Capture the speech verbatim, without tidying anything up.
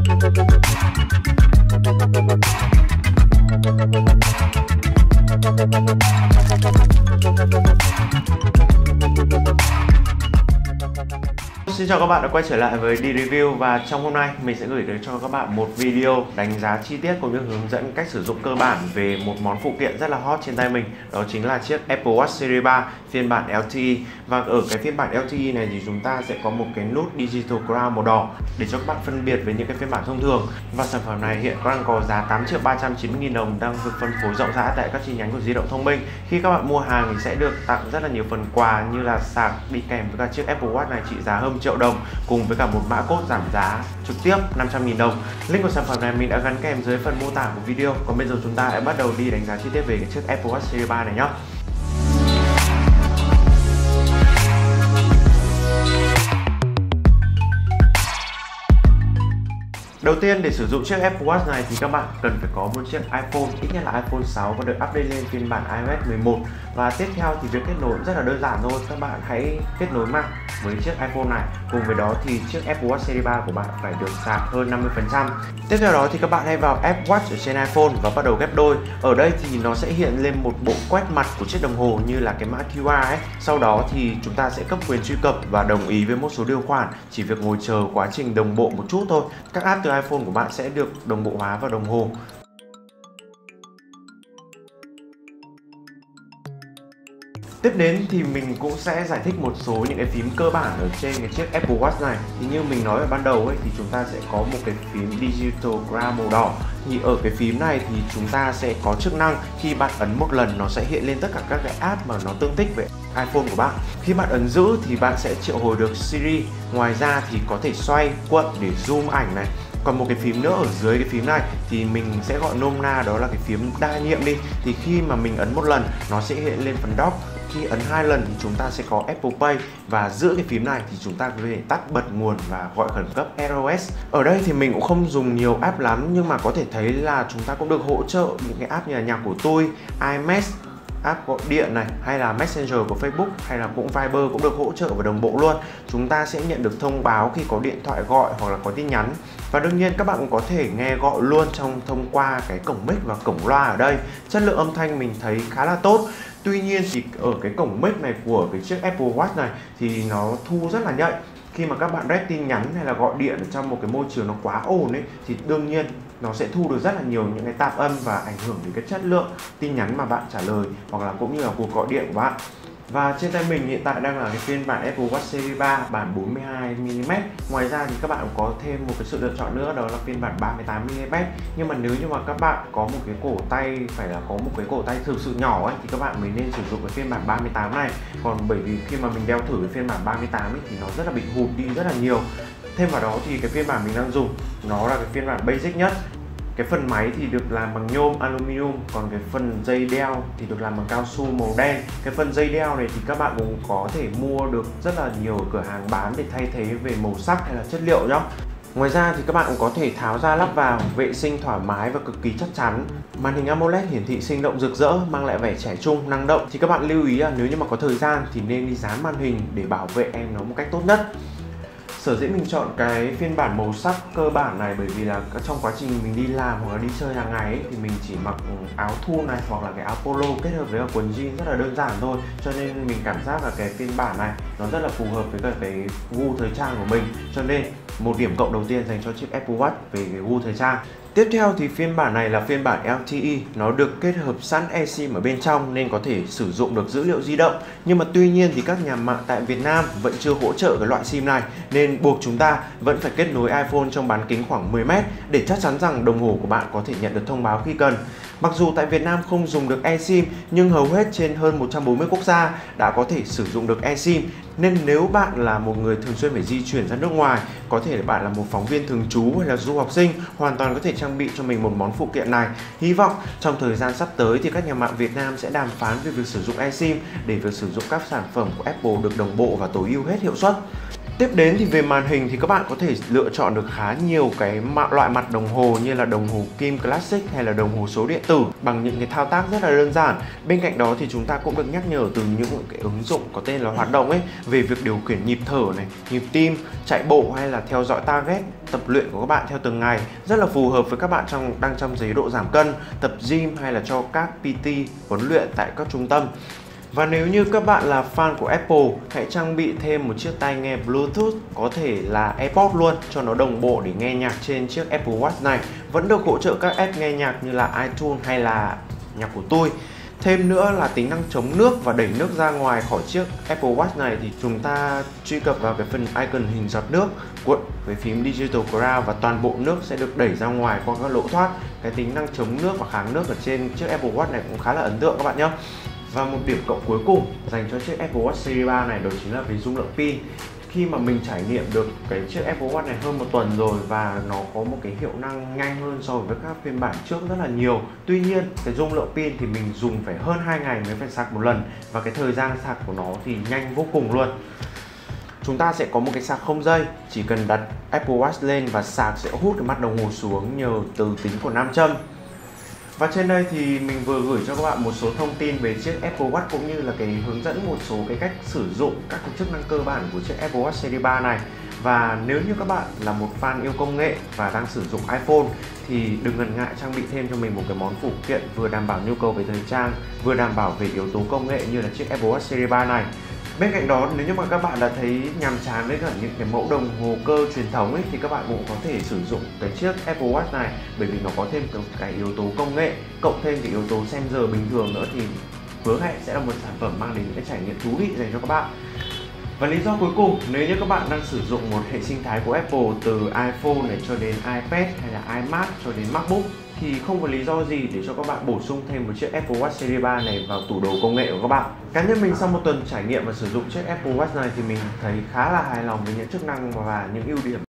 Xin chào các bạn đã quay trở lại với đi review, và trong hôm nay mình sẽ gửi đến cho các bạn một video đánh giá chi tiết cũng như hướng dẫn cách sử dụng cơ bản về một món phụ kiện rất là hot trên tay mình, đó chính là chiếc Apple Watch Series ba phiên bản L T E. Và ở cái phiên bản L T E này thì chúng ta sẽ có một cái nút Digital Crown màu đỏ để cho các bạn phân biệt với những cái phiên bản thông thường. Và sản phẩm này hiện đang có giá tám triệu ba trăm chín mươi nghìn đồng, đang được phân phối rộng rãi tại các chi nhánh của di động thông minh. Khi các bạn mua hàng thì sẽ được tặng rất là nhiều phần quà như là sạc đi kèm với cả chiếc Apple Watch này trị giá hơn triệu đồng, cùng với cả một mã code giảm giá trực tiếp năm trăm nghìn đồng. Link của sản phẩm này mình đã gắn kèm dưới phần mô tả của video. Còn bây giờ chúng ta hãy bắt đầu đi đánh giá chi tiết về cái chiếc Apple Watch Series ba này nhé. Đầu tiên, để sử dụng chiếc Apple Watch này thì các bạn cần phải có một chiếc iPhone, ít nhất là iPhone sáu và được update lên phiên bản i O S mười một. Và tiếp theo thì việc kết nối rất là đơn giản thôi, các bạn hãy kết nối mạng với chiếc iPhone này. Cùng với đó thì chiếc Apple Watch Series ba của bạn phải được sạc hơn năm mươi phần trăm. Tiếp theo đó thì các bạn hãy vào App Watch ở trên iPhone và bắt đầu ghép đôi. Ở đây thì nó sẽ hiện lên một bộ quét mặt của chiếc đồng hồ như là cái mã Q R ấy. Sau đó thì chúng ta sẽ cấp quyền truy cập và đồng ý với một số điều khoản, chỉ việc ngồi chờ quá trình đồng bộ một chút thôi. Các app từ iPhone của bạn sẽ được đồng bộ hóa vào đồng hồ. Tiếp đến thì mình cũng sẽ giải thích một số những cái phím cơ bản ở trên cái chiếc Apple Watch này. Thì như mình nói ở ban đầu ấy, thì chúng ta sẽ có một cái phím Digital Crown màu đỏ. Thì ở cái phím này thì chúng ta sẽ có chức năng khi bạn ấn một lần nó sẽ hiện lên tất cả các cái app mà nó tương thích với iPhone của bạn. Khi bạn ấn giữ thì bạn sẽ triệu hồi được Siri. Ngoài ra thì có thể xoay, cuộn để zoom ảnh này. Còn một cái phím nữa ở dưới cái phím này thì mình sẽ gọi nôm na đó là cái phím đa nhiệm đi. Thì khi mà mình ấn một lần nó sẽ hiện lên phần dock. Khi ấn hai lần thì chúng ta sẽ có Apple Pay, và giữa cái phím này thì chúng ta có thể tắt bật nguồn và gọi khẩn cấp S O S. Ở đây thì mình cũng không dùng nhiều app lắm, nhưng mà có thể thấy là chúng ta cũng được hỗ trợ những cái app như là nhạc của tôi, iMessage, app gọi điện này, hay là Messenger của Facebook, hay là cũng Viber cũng được hỗ trợ và đồng bộ luôn. Chúng ta sẽ nhận được thông báo khi có điện thoại gọi hoặc là có tin nhắn. Và đương nhiên các bạn cũng có thể nghe gọi luôn trong thông qua cái cổng mic và cổng loa ở đây. Chất lượng âm thanh mình thấy khá là tốt. Tuy nhiên thì ở cái cổng mic này của cái chiếc Apple Watch này thì nó thu rất là nhạy. Khi mà các bạn rep tin nhắn hay là gọi điện ở trong một cái môi trường nó quá ồn ấy thì đương nhiên nó sẽ thu được rất là nhiều những cái tạp âm và ảnh hưởng đến cái chất lượng tin nhắn mà bạn trả lời hoặc là cũng như là cuộc gọi điện của bạn. Và trên tay mình hiện tại đang là cái phiên bản Apple Watch Series ba bản bốn mươi hai mi li mét. Ngoài ra thì các bạn cũng có thêm một cái sự lựa chọn nữa, đó là phiên bản ba mươi tám mi li mét. Nhưng mà nếu như mà các bạn có một cái cổ tay phải là có một cái cổ tay thực sự nhỏ ấy thì các bạn mới nên sử dụng cái phiên bản ba mươi tám này. Còn bởi vì khi mà mình đeo thử cái phiên bản ba mươi tám ấy thì nó rất là bị hụt đi rất là nhiều. Thêm vào đó thì cái phiên bản mình đang dùng nó là cái phiên bản basic nhất. Cái phần máy thì được làm bằng nhôm aluminum, còn cái phần dây đeo thì được làm bằng cao su màu đen. Cái phần dây đeo này thì các bạn cũng có thể mua được rất là nhiều ở cửa hàng bán để thay thế về màu sắc hay là chất liệu nhá. Ngoài ra thì các bạn cũng có thể tháo ra lắp vào, vệ sinh thoải mái và cực kỳ chắc chắn. Màn hình AMOLED hiển thị sinh động rực rỡ, mang lại vẻ trẻ trung, năng động. Thì các bạn lưu ý là nếu như mà có thời gian thì nên đi dán màn hình để bảo vệ em nó một cách tốt nhất. Sở dĩ mình chọn cái phiên bản màu sắc cơ bản này bởi vì là trong quá trình mình đi làm hoặc là đi chơi hàng ngày ấy, thì mình chỉ mặc áo thun này hoặc là cái áo polo kết hợp với quần jean rất là đơn giản thôi, cho nên mình cảm giác là cái phiên bản này nó rất là phù hợp với cả cái gu thời trang của mình, cho nên một điểm cộng đầu tiên dành cho chiếc Apple Watch về cái gu thời trang. Tiếp theo thì phiên bản này là phiên bản L T E, nó được kết hợp sẵn eSIM ở bên trong nên có thể sử dụng được dữ liệu di động. Nhưng mà tuy nhiên thì các nhà mạng tại Việt Nam vẫn chưa hỗ trợ cái loại SIM này, nên buộc chúng ta vẫn phải kết nối iPhone trong bán kính khoảng mười mét để chắc chắn rằng đồng hồ của bạn có thể nhận được thông báo khi cần. Mặc dù tại Việt Nam không dùng được eSIM, nhưng hầu hết trên hơn một trăm bốn mươi quốc gia đã có thể sử dụng được eSIM. Nên nếu bạn là một người thường xuyên phải di chuyển ra nước ngoài, có thể bạn là một phóng viên thường trú hay là du học sinh, hoàn toàn có thể trang bị cho mình một món phụ kiện này. Hy vọng trong thời gian sắp tới thì các nhà mạng Việt Nam sẽ đàm phán về việc sử dụng eSIM để việc sử dụng các sản phẩm của Apple được đồng bộ và tối ưu hết hiệu suất. Tiếp đến thì về màn hình thì các bạn có thể lựa chọn được khá nhiều cái loại mặt đồng hồ như là đồng hồ kim Classic hay là đồng hồ số điện tử bằng những cái thao tác rất là đơn giản. Bên cạnh đó thì chúng ta cũng được nhắc nhở từ những cái ứng dụng có tên là hoạt động ấy về việc điều khiển nhịp thở này, nhịp tim, chạy bộ hay là theo dõi target, tập luyện của các bạn theo từng ngày. Rất là phù hợp với các bạn trong đang trong chế độ giảm cân, tập gym hay là cho các pê tê huấn luyện tại các trung tâm. Và nếu như các bạn là fan của Apple, hãy trang bị thêm một chiếc tai nghe Bluetooth, có thể là AirPods luôn, cho nó đồng bộ để nghe nhạc trên chiếc Apple Watch này. Vẫn được hỗ trợ các app nghe nhạc như là iTunes hay là nhạc của tôi. Thêm nữa là tính năng chống nước và đẩy nước ra ngoài khỏi chiếc Apple Watch này thì chúng ta truy cập vào cái phần icon hình giọt nước, cuộn với phím Digital Crown và toàn bộ nước sẽ được đẩy ra ngoài qua các lỗ thoát. Cái tính năng chống nước và kháng nước ở trên chiếc Apple Watch này cũng khá là ấn tượng các bạn nhé. Và một điểm cộng cuối cùng dành cho chiếc Apple Watch Series ba này đó chính là về dung lượng pin. Khi mà mình trải nghiệm được cái chiếc Apple Watch này hơn một tuần rồi và nó có một cái hiệu năng nhanh hơn so với các phiên bản trước rất là nhiều. Tuy nhiên cái dung lượng pin thì mình dùng phải hơn hai ngày mới phải sạc một lần và cái thời gian sạc của nó thì nhanh vô cùng luôn. Chúng ta sẽ có một cái sạc không dây, chỉ cần đặt Apple Watch lên và sạc sẽ hút cái mặt đồng hồ xuống nhờ từ tính của nam châm. Và trên đây thì mình vừa gửi cho các bạn một số thông tin về chiếc Apple Watch cũng như là cái hướng dẫn một số cái cách sử dụng các cái chức năng cơ bản của chiếc Apple Watch Series ba này. Và nếu như các bạn là một fan yêu công nghệ và đang sử dụng iPhone thì đừng ngần ngại trang bị thêm cho mình một cái món phụ kiện vừa đảm bảo nhu cầu về thời trang, vừa đảm bảo về yếu tố công nghệ như là chiếc Apple Watch Series ba này. Bên cạnh đó, nếu như mà các bạn đã thấy nhàm chán với cả những cái mẫu đồng hồ cơ truyền thống ấy, thì các bạn cũng có thể sử dụng cái chiếc Apple Watch này, bởi vì nó có thêm cái yếu tố công nghệ cộng thêm cái yếu tố xem giờ bình thường nữa thì hứa hẹn sẽ là một sản phẩm mang đến những cái trải nghiệm thú vị dành cho các bạn. Và lý do cuối cùng, nếu như các bạn đang sử dụng một hệ sinh thái của Apple từ iPhone này cho đến iPad hay là iMac cho đến MacBook thì không có lý do gì để cho các bạn bổ sung thêm một chiếc Apple Watch Series ba này vào tủ đồ công nghệ của các bạn. Cá nhân mình sau một tuần trải nghiệm và sử dụng chiếc Apple Watch này thì mình thấy khá là hài lòng với những chức năng và những ưu điểm